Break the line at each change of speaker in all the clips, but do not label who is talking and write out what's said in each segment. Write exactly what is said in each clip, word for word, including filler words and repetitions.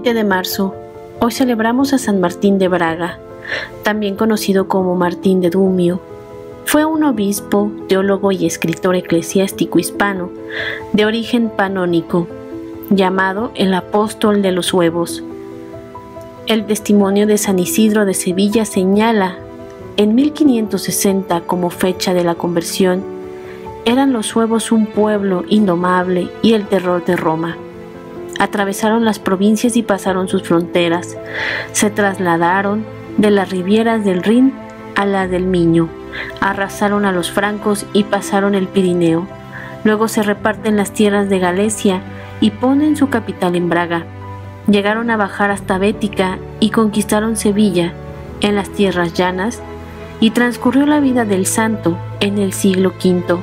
veinte de marzo. Hoy celebramos a San Martín de Braga, también conocido como Martín de Dumio. Fue un obispo, teólogo y escritor eclesiástico hispano, de origen panónico, llamado el apóstol de los huevos. El testimonio de San Isidro de Sevilla señala, en mil quinientos sesenta como fecha de la conversión, eran los suevos un pueblo indomable y el terror de Roma. Atravesaron las provincias y pasaron sus fronteras. Se trasladaron de las rivieras del Rin a las del Miño. Arrasaron a los francos y pasaron el Pirineo. Luego se reparten las tierras de Galicia y ponen su capital en Braga. Llegaron a bajar hasta Bética y conquistaron Sevilla en las tierras llanas, y transcurrió la vida del santo en el siglo quinto.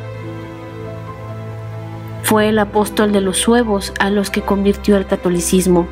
Fue el apóstol de los suevos a los que convirtió al catolicismo.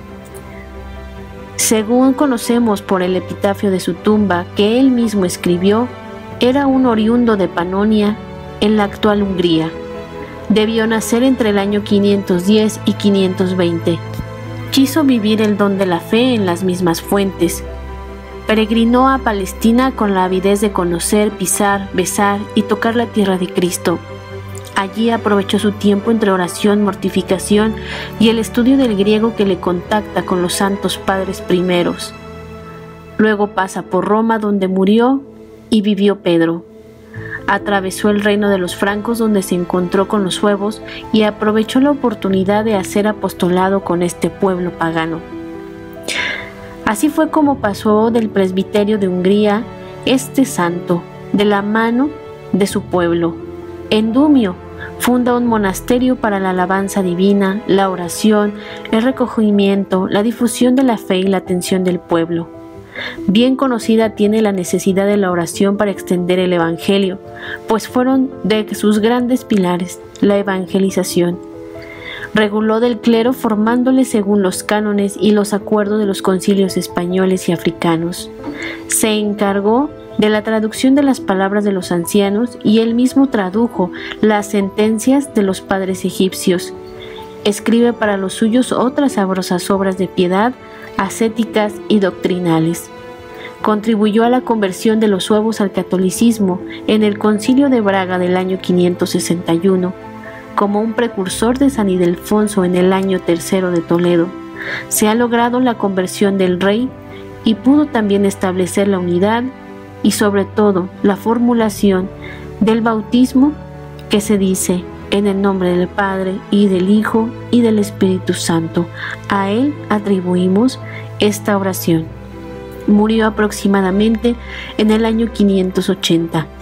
Según conocemos por el epitafio de su tumba que él mismo escribió, era un oriundo de Panonia, en la actual Hungría. Debió nacer entre el año quinientos diez y quinientos veinte. Quiso vivir el don de la fe en las mismas fuentes. Peregrinó a Palestina con la avidez de conocer, pisar, besar y tocar la tierra de Cristo. Allí aprovechó su tiempo entre oración, mortificación y el estudio del griego que le contacta con los santos padres primeros. Luego pasa por Roma, donde murió y vivió Pedro. Atravesó el reino de los francos, donde se encontró con los suevos y aprovechó la oportunidad de hacer apostolado con este pueblo pagano. Así fue como pasó del presbiterio de Hungría este santo, de la mano de su pueblo. En Dumio funda un monasterio para la alabanza divina, la oración, el recogimiento, la difusión de la fe y la atención del pueblo. Bien conocida tiene la necesidad de la oración para extender el evangelio, pues fueron de sus grandes pilares la evangelización. Reguló del clero formándole según los cánones y los acuerdos de los concilios españoles y africanos. Se encargó de la traducción de las palabras de los ancianos y él mismo tradujo las sentencias de los padres egipcios. Escribe para los suyos otras sabrosas obras de piedad, ascéticas y doctrinales. Contribuyó a la conversión de los suevos al catolicismo en el Concilio de Braga del año quinientos sesenta y uno, como un precursor de San Ildefonso en el año tercero de Toledo. Se ha logrado la conversión del rey y pudo también establecer la unidad y sobre todo la formulación del bautismo, que se dice en el nombre del Padre y del Hijo y del Espíritu Santo. A él atribuimos esta oración. Murió aproximadamente en el año quinientos ochenta.